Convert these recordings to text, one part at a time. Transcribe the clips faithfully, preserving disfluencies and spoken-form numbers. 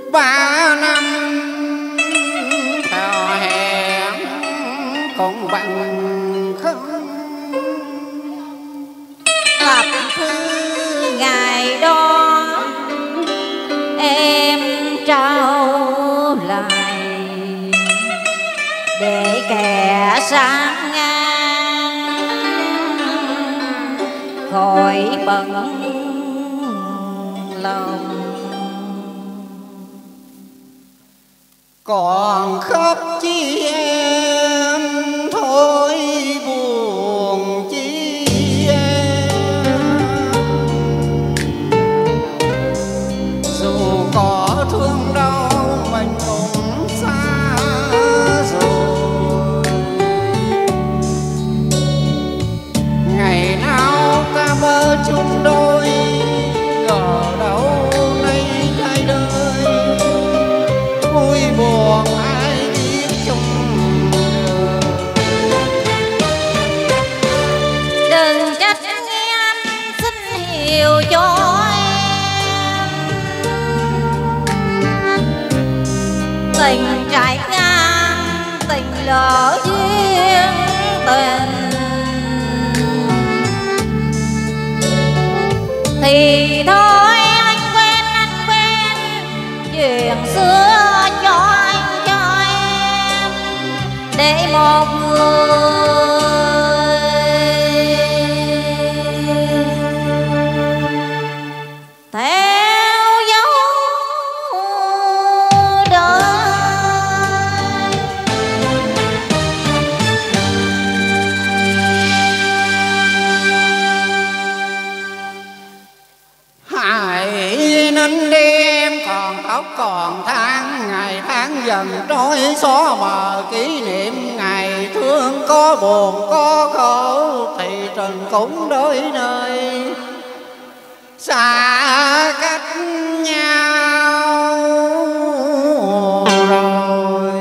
ba năm thò hẹn còn bằng không gặp thư ngày đó em trao lại để kẻ sang ngang khỏi bận lòng. Còn khóc chi em thôi buồn chi em, dù có thương đau mình cũng xa rồi. Ngày nào ta mơ chung đôi ngờ đâu nay thay đời, vui buồn ai biết chung đời. Đừng trách em xin hiểu cho em, tình trải ngang tình lỡ duyên tình thì thôi anh quên anh quên chuyện xưa cho anh cho em để một người theo dấu đời. Hãy nên đêm còn khóc còn than, ngày tháng dần trôi xóa mờ kỷ niệm. Ngày thương có buồn có khổ thì trần cũng đôi nơi xa cách nhau rồi.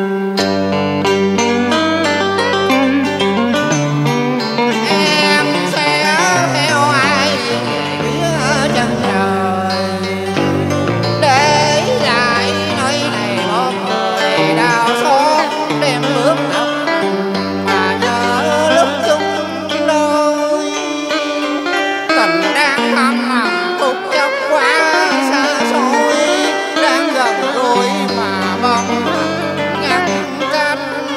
Em sẽ theo ai về phía chân trời, để lại nơi này một người đau xót đem bước thật mà nhớ lúc chung đôi. Tình đang thầm nằm phút chốc quá xa xôi, đang gần gũi mà bóng ngăn cách.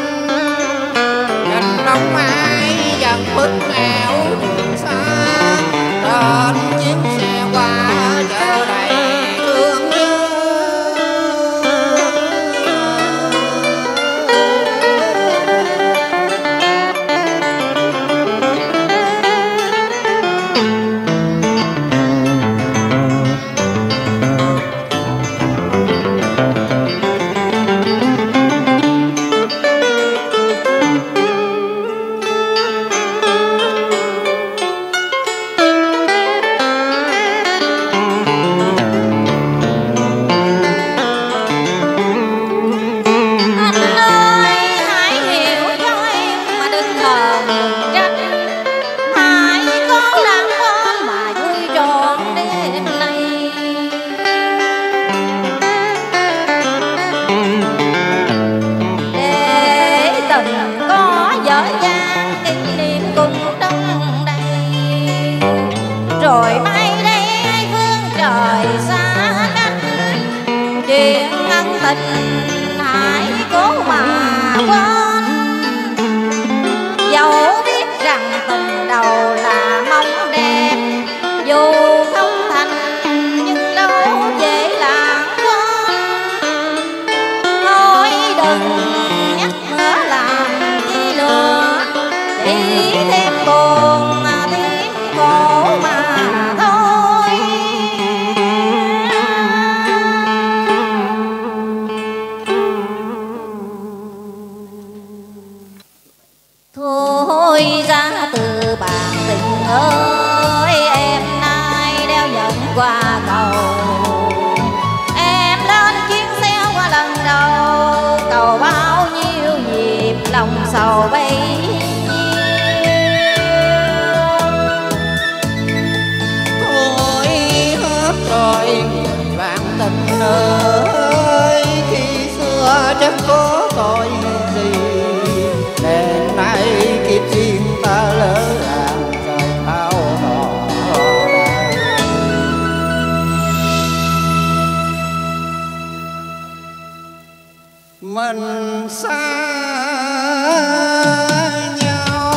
Nhìn lòng ai dần bước nẻo đường xa, trên chiếc xe qua chợ đầy thương nhớ. Rồi mai đây hai phương trời xa cách, chuyện ân tình hãy cố mà quên. Dẫu biết rằng tình đầu là mong đẹp, dù không thành nhưng đâu dễ lãng quên. Thôi đừng nhắc nữa làm chi lừa, đi thêm buồn thêm khổ mà thôi. Thôi ra từ bàn tình ơi, em nay đeo nhận qua cầu. Em lên chuyến xe qua lần đầu, cầu bao nhiêu nhịp lòng sầu bấy nhiêu. Thôi hết rồi người bạn tình ơi, mình xa nhau.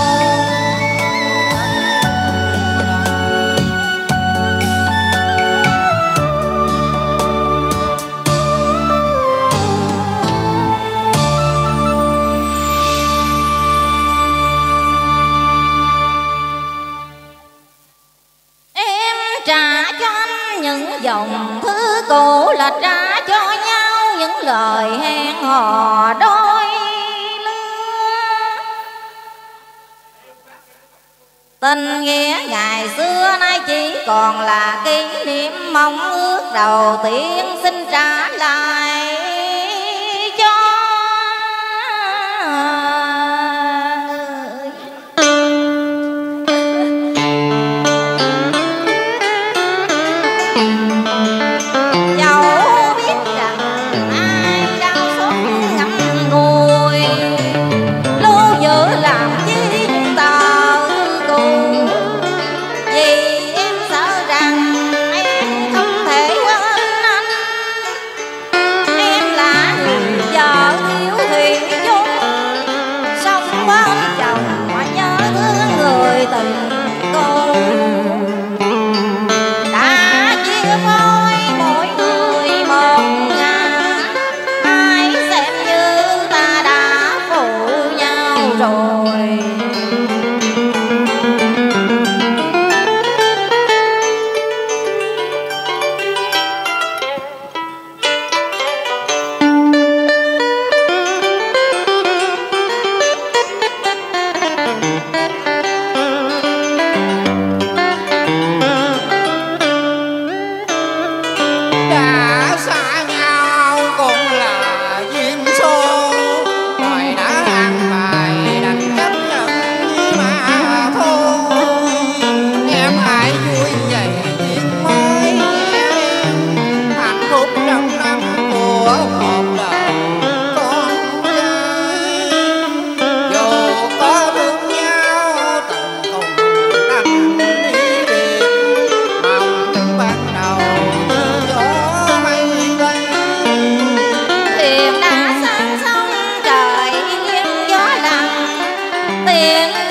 Em trả cho anh những dòng thư cũ, là trả cho nhau những lời hẹn hò đôi lứa. Tình nghĩa ngày xưa nay chỉ còn là kỷ niệm, mong ước đầu tiên xin trả lại cho tiếng